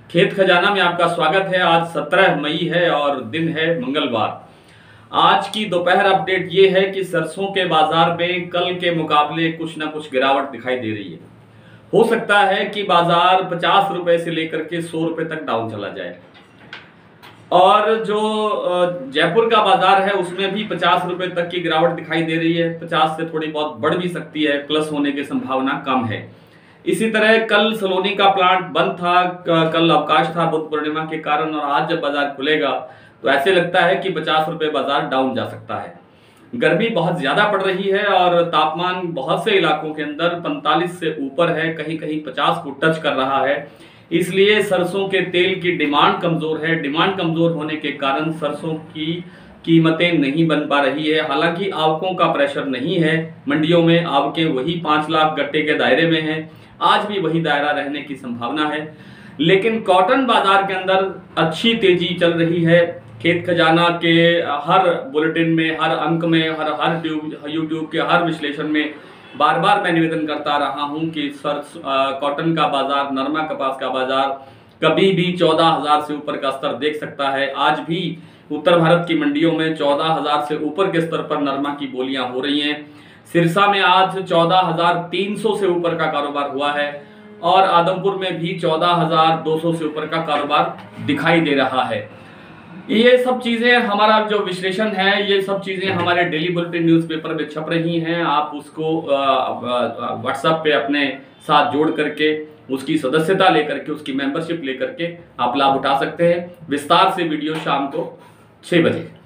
खेत खजाना में आपका स्वागत है। आज 17 मई है और दिन है मंगलवार। आज की दोपहर अपडेट ये है कि सरसों के बाजार में कल के मुकाबले कुछ ना कुछ गिरावट दिखाई दे रही है। हो सकता है कि बाजार 50 रुपए से लेकर के 100 रुपए तक डाउन चला जाए और जो जयपुर का बाजार है उसमें भी 50 रुपए तक की गिरावट दिखाई दे रही है। 50 से थोड़ी बहुत बढ़ भी सकती है, प्लस होने की संभावना कम है। इसी तरह कल सलोनी का प्लांट बंद था, कल अवकाश था बुद्ध पूर्णिमा के कारण, और आज जब बाजार खुलेगा तो ऐसे लगता है कि 50 रुपए बाजार डाउन जा सकता है। गर्मी बहुत ज्यादा पड़ रही है और तापमान बहुत से इलाकों के अंदर 45 से ऊपर है, कहीं कहीं 50 को टच कर रहा है। इसलिए सरसों के तेल की डिमांड कमजोर है। डिमांड कमजोर होने के कारण सरसों की कीमतें नहीं बन पा रही है। हालांकि आवकों का प्रेशर नहीं है, मंडियों में आवकें वही 5 लाख गट्टे के दायरे में हैं, आज भी वही दायरा रहने की संभावना है। लेकिन कॉटन बाजार के अंदर अच्छी तेजी चल रही है। खेत खजाना के हर बुलेटिन में, हर अंक में, हर यूट्यूब के हर विश्लेषण में बार बार मैं निवेदन करता रहा हूं कि कॉटन का बाजार, नरमा कपास का बाजार कभी भी 14,000 से ऊपर का स्तर देख सकता है। आज भी उत्तर भारत की मंडियों में 14,000 से ऊपर के स्तर पर नरमा की बोलियां हो रही हैं। सिरसा में आज 14,300 से ऊपर का कारोबार हुआ है और आदमपुर में भी 14,200 से ऊपर का कारोबार दिखाई दे रहा है। ये सब चीजें, हमारा जो विश्लेषण है, ये सब चीजें हमारे डेली बुलेटिन न्यूज़पेपर में छप रही हैं। आप उसको व्हाट्सएप पे अपने साथ जोड़ करके, उसकी सदस्यता लेकर के, उसकी मेंबरशिप लेकर के आप लाभ उठा सकते हैं। विस्तार से वीडियो शाम को 6 बजे।